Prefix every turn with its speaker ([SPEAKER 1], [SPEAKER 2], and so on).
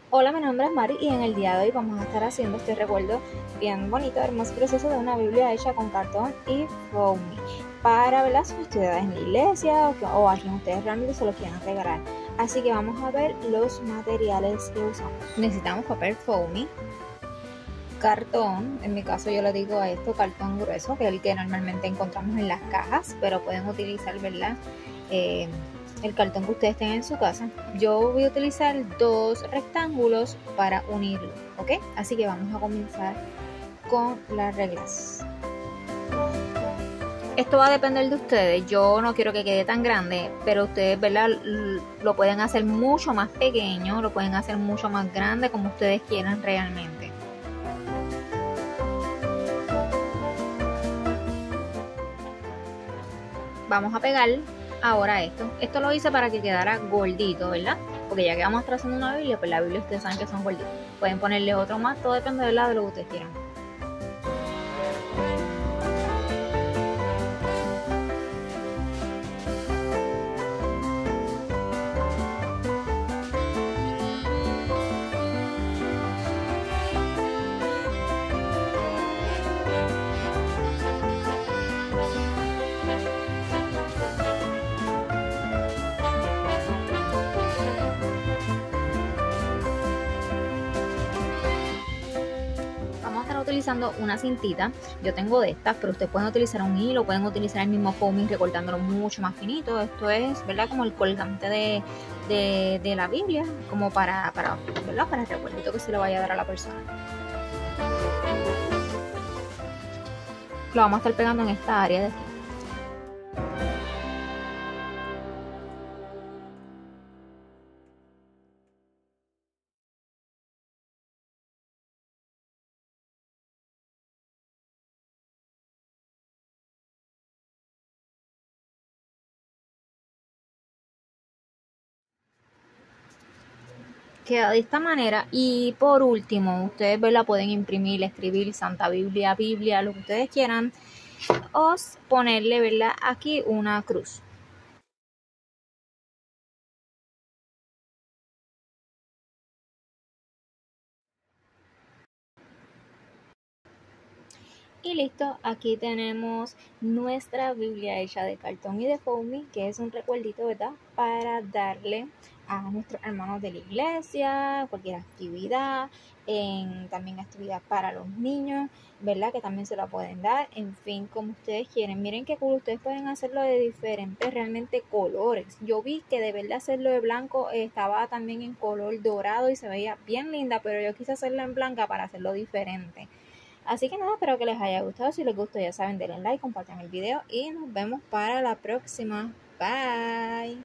[SPEAKER 1] Hola, mi nombre es Mari y en el día de hoy vamos a estar haciendo este recuerdo bien bonito, hermoso proceso de una Biblia hecha con cartón y foamy para ver sus actividades en la iglesia o a quien ustedes realmente se lo quieran regalar. Así que vamos a ver los materiales que usamos. Necesitamos papel foamy, cartón, en mi caso yo le digo a esto cartón grueso, que es el que normalmente encontramos en las cajas, pero pueden utilizar, ¿verdad? El cartón que ustedes tengan en su casa. Yo voy a utilizar 2 rectángulos para unirlo, ¿ok? Así que vamos a comenzar con las reglas. Esto va a depender de ustedes. Yo no quiero que quede tan grande, pero ustedes, ¿verdad? Lo pueden hacer mucho más pequeño, lo pueden hacer mucho más grande, como ustedes quieran realmente. Vamos a pegar ahora esto lo hice para que quedara gordito, ¿verdad? Porque ya que vamos a estar haciendo una Biblia, pues la Biblia ustedes saben que son gorditos. Pueden ponerle otro más, todo depende de lo que ustedes quieran. Utilizando una cintita, yo tengo de estas, pero ustedes pueden utilizar un hilo, pueden utilizar el mismo foamy recortándolo mucho más finito. Esto es, ¿verdad? Como el colgante de la Biblia, como ¿verdad? Para el recuerdito que se le vaya a dar a la persona. Lo vamos a estar pegando en esta área de aquí. Queda de esta manera. Y por último, ustedes, ¿verdad? Pueden imprimir, escribir Santa Biblia, Biblia, lo que ustedes quieran, o ponerle, ¿verdad? Aquí una cruz. Y listo, aquí tenemos nuestra Biblia hecha de cartón y de foamy, que es un recuerdito, ¿verdad? Para darle a nuestros hermanos de la iglesia, cualquier actividad, también actividad para los niños, ¿verdad? Que también se la pueden dar, en fin, como ustedes quieren. Miren qué cool, ustedes pueden hacerlo de diferentes realmente colores. Yo vi que de verdad hacerlo de blanco estaba también en color dorado y se veía bien linda, pero yo quise hacerlo en blanca para hacerlo diferente. Así que nada, espero que les haya gustado. Si les gustó, ya saben, denle like, compartan el video y nos vemos para la próxima. Bye.